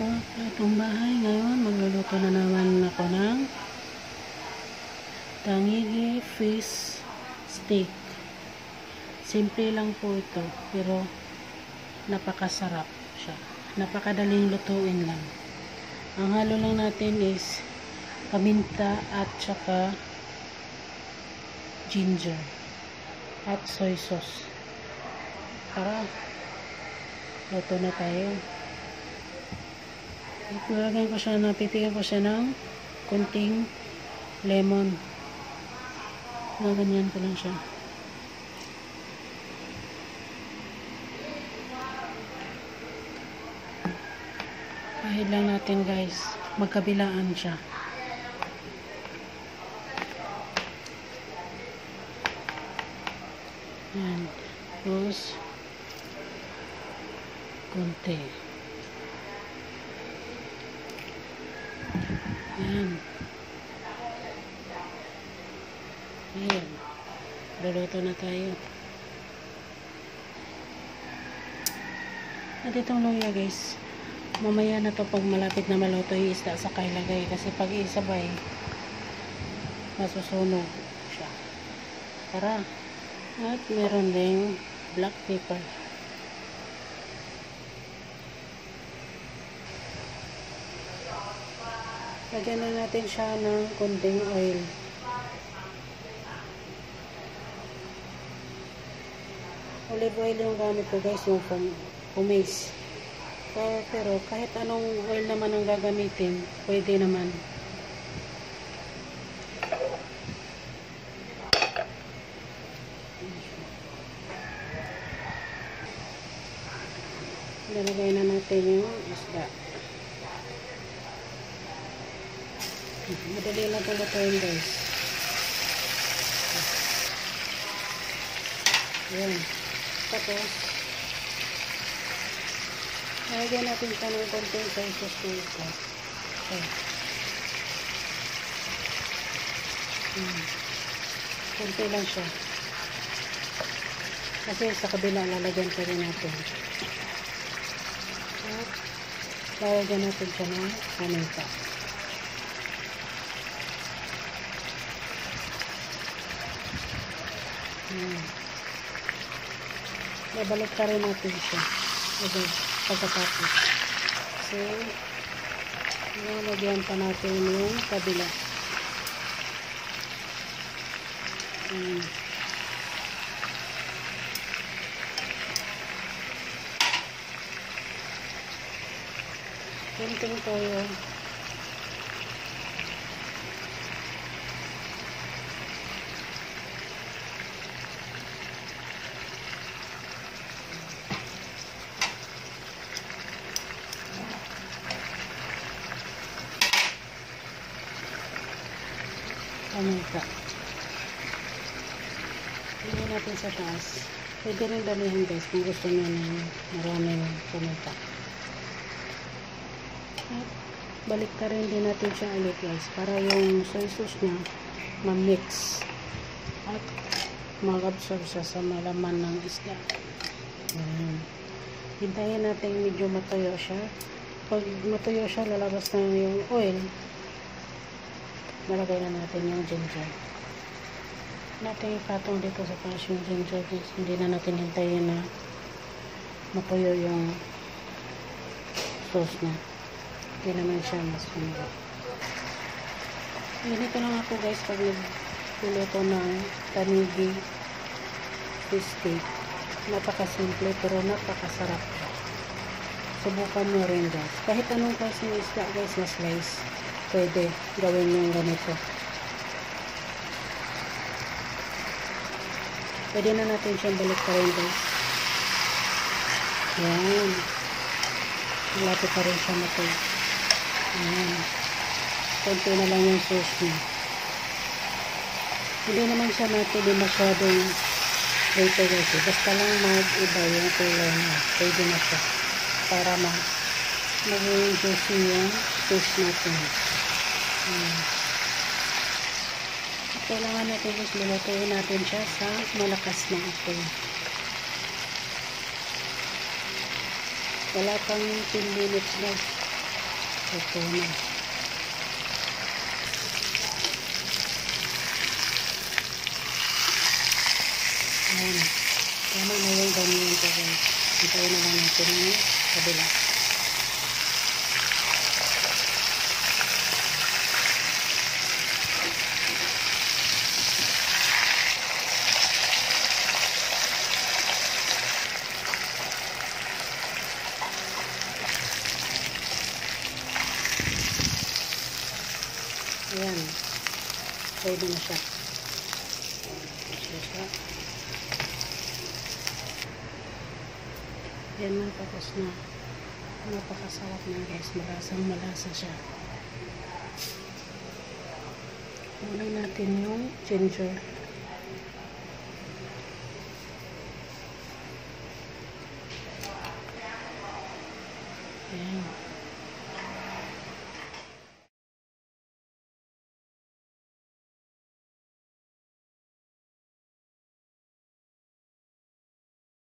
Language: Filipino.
po itong bahay. Ngayon, magluluto na naman ako ng tangigi fish steak. Simple lang po ito, pero napakasarap siya. Napakadaling lutuin lang. Ang halo lang natin is paminta at saka ginger at soy sauce. Tara, luto na tayo. Nilagyan ko siya, napipigan ko siya ng kunting lemon. Ganyan ko lang siya. Pahid lang natin guys. Magkabilaan siya. Yan. Tapos konti. Yan. Ayan. Luluto na tayo. At itong luya guys, mamaya na to pag malapit na maluto yung isda sa kailagay. Kasi pag isabay, masusunog siya. Tara. At meron ding black pepper. Lagyan na natin siya ng konting oil. Olive oil yung gamit ko guys, yung pumice. Pero kahit anong oil naman ang gagamitin, pwede naman. Lalagay na natin yung isda. Madali lang ito lutuin guys. Ayan. Tapos, lagyan natin siya ng konting soy sauce dito. Konti lang siya. Kasi sa kabila lalagyan pa rin natin. At lalagyan natin siya ng paminta. Nabalik pa rin natin siya. Okay, pagkatapos. So, nalagyan pa natin yung kabila. Kunting toyo. Paminta. Ilagay natin sa taas. Pwede rin damihan guys kung gusto nyo ng maraming paminta. At balik ka rin din natin siya ulit guys para yung soy sauce niya ma-mix at mag-absorb siya sa malaman ng isda. Hintayin natin medyo matuyo siya. Pag matuyo siya, lalabas na yung oil. Nalagay na natin yung ginger. Natin ipatong dito sa taas yung ginger guys. Hindi na natin hintayin na matuyo yung sauce na. Hindi naman siya mas sunog. Ganito lang ako guys pag nagluluto ng tangigi fish steak. Napakasimple pero napakasarap. Subukan mo rin guys. Kahit anong klaseng isda guys na slice, pwede gawin yung ganito. Pwede na natin siyang balik pa rin guys. Yan. Malapit pa rin siya matay. Yan. Konti na lang yung sauce niya. Hindi naman siya natin masyadong dito guys. Basta lang mag-iba yung kulay niya. Pwede na siya. Para maging juicy yung fish natin. Kailangan natin guys, lulutuin natin siya sa malakas na apoy. Wala pang 10 minutes guys. Ito na. Ayan. Tama na yung ganyan ko guys. Hintayin na lang natin yung kabila. Ayan. Pwede na siya. Ayan na, tapos na. Napakasarap na guys. Malasang malasa siya. Muna natin yung ginger. Ayan.